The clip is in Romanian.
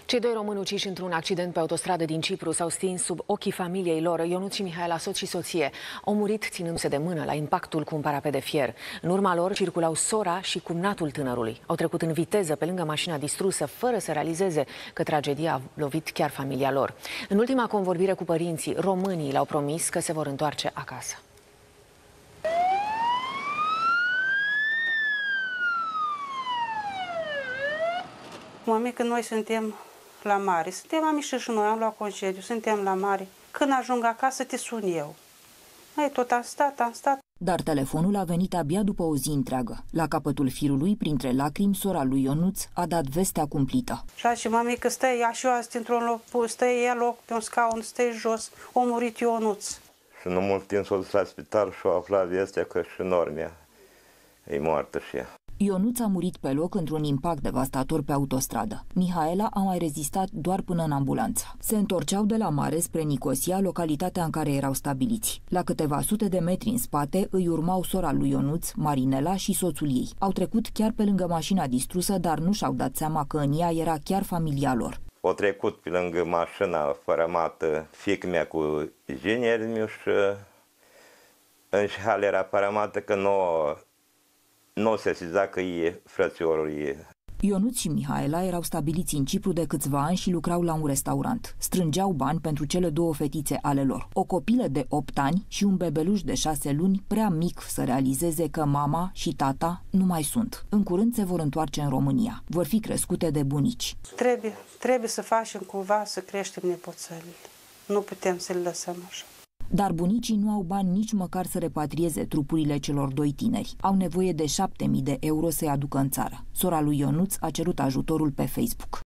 Cei doi români uciși într-un accident pe autostradă din Cipru s-au stins sub ochii familiei lor. Ionuț și Mihaela, soț și soție, au murit ținându-se de mână la impactul cu un parapet de fier. În urma lor circulau sora și cumnatul tânărului. Au trecut în viteză pe lângă mașina distrusă, fără să realizeze că tragedia a lovit chiar familia lor. În ultima convorbire cu părinții, românii le-au promis că se vor întoarce acasă. Mami, când noi suntem la mare, suntem amici și noi, am luat concediu, suntem la mare. Când ajung acasă, te sun eu. Noi tot am stat. Dar telefonul a venit abia după o zi întreagă. La capătul firului, printre lacrimi, sora lui Ionuț a dat vestea cumplită. Și a zis, mami, că stai așa azi într-un loc, stai ea loc pe un scaun, stai jos, a murit Ionuț. Și nu mult timp s-a dus la spital și a aflat vestea că și Normia e moartă și ea. Ionuț a murit pe loc într-un impact devastator pe autostradă. Mihaela a mai rezistat doar până în ambulanță. Se întorceau de la mare spre Nicosia, localitatea în care erau stabiliți. La câteva sute de metri în spate îi urmau sora lui Ionuț, Marinela, și soțul ei. Au trecut chiar pe lângă mașina distrusă, dar nu și-au dat seama că în ea era chiar familia lor. Au trecut pe lângă mașina fărămată fiică-mea cu inginerul și în șhal era fărămată că nu se sesiza că e frățiorul ei. Ionuț și Mihaela erau stabiliți în Cipru de câțiva ani și lucrau la un restaurant. Strângeau bani pentru cele două fetițe ale lor. O copilă de 8 ani și un bebeluș de 6 luni, prea mic să realizeze că mama și tata nu mai sunt. În curând se vor întoarce în România. Vor fi crescute de bunici. Trebuie să facem cumva să creștem nepoțălile. Nu putem să le lăsăm așa. Dar bunicii nu au bani nici măcar să repatrieze trupurile celor doi tineri. Au nevoie de 7.000 de euro să-i aducă în țară. Sora lui Ionuț a cerut ajutorul pe Facebook.